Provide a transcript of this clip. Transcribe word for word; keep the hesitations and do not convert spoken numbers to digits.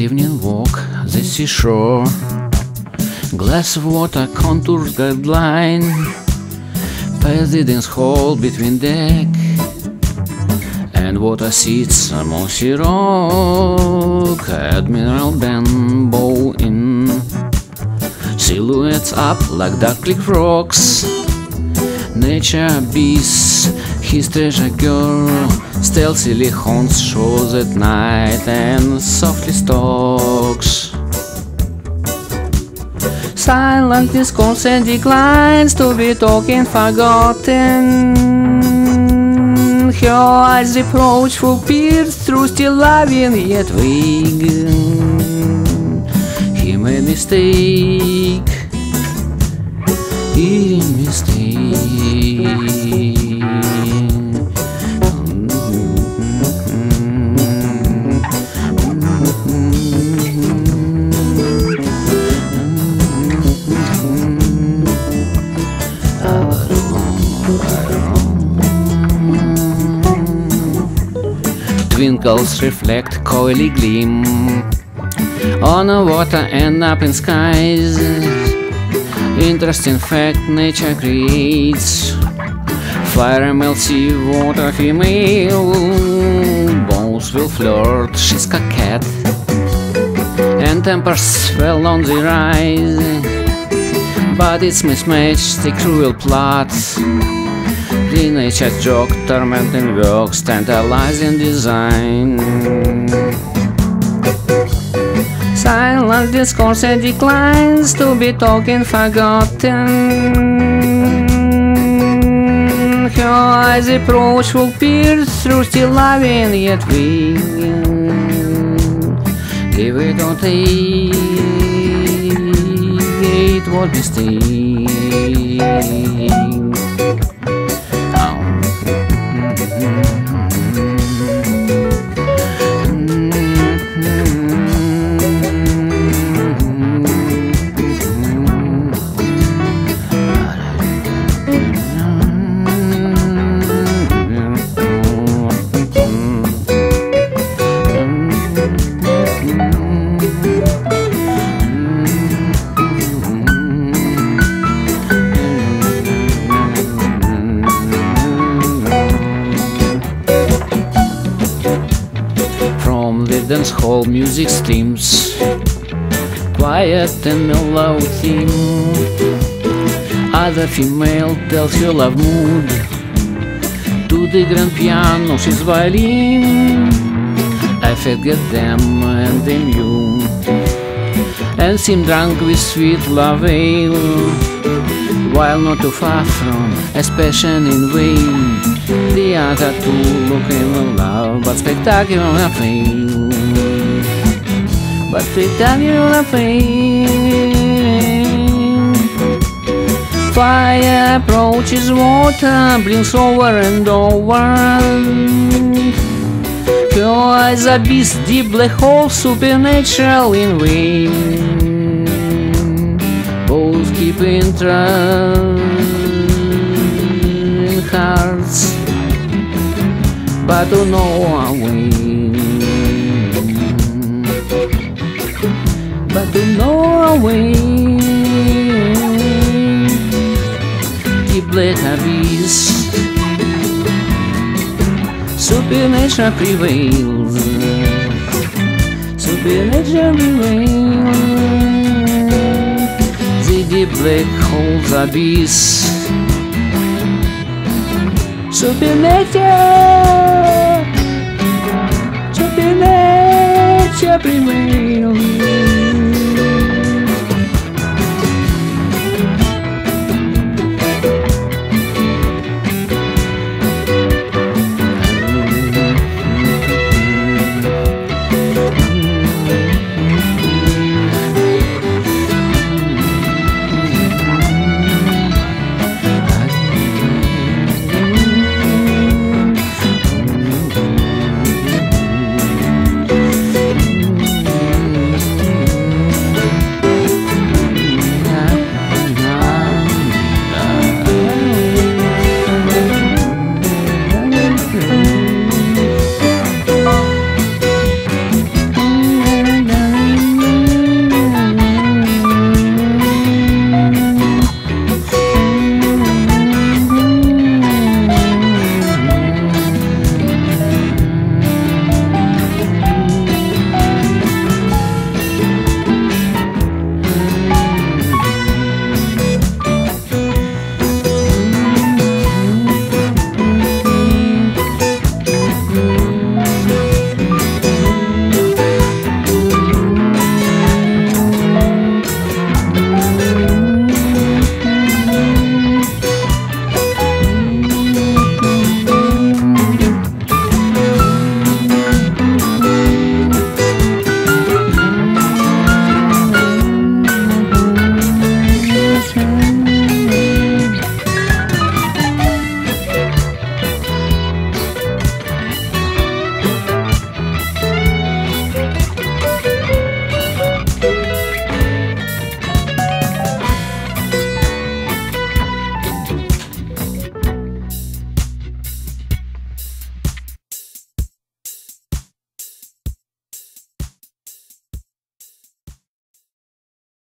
evening walk, the seashore, glass of water, contours guideline, president's hall between deck and water seats, a mossy rock, Admiral Benbow in, silhouettes up like dark cliff rocks, nature abyss, his treasure girl, stealthily haunts shores at night and softly stalks. Silent discourse and declines to be talking forgotten. Her eyes reproachful pierce through still loving yet vague. He made mistake, he mistake. Twinkles reflect coyly gleam on the water and up in skies. Interesting fact nature creates. Fire melts sea water female. Bones will flirt, she's coquette, and tempers swell on the rise. But it's mismatched, the cruel plot. The nature joke, tormenting works, tantalizing design. Silent discourse and declines to be talking forgotten. Her eyes reproachful pierce through still loving yet weak. Give it or take, it would be staying. Dance hall music steams, quiet and mellow theme. Other female tells her love mood to the grand piano, she's violin. I forget them and them you, and seem drunk with sweet love ale, while not too far from a passion in vain. The other two looking in love, but spectacular fail. But spectacular pain. Fire approaches water, blinks over and over. Her eyes abyss, deep black hole, supernatural in vain. Both keep interest in hearts, but to no way. But to Norway, deep black abyss, SuperNature prevails, SuperNature prevails. The deep black holes abyss, SuperNature, SuperNature prevails.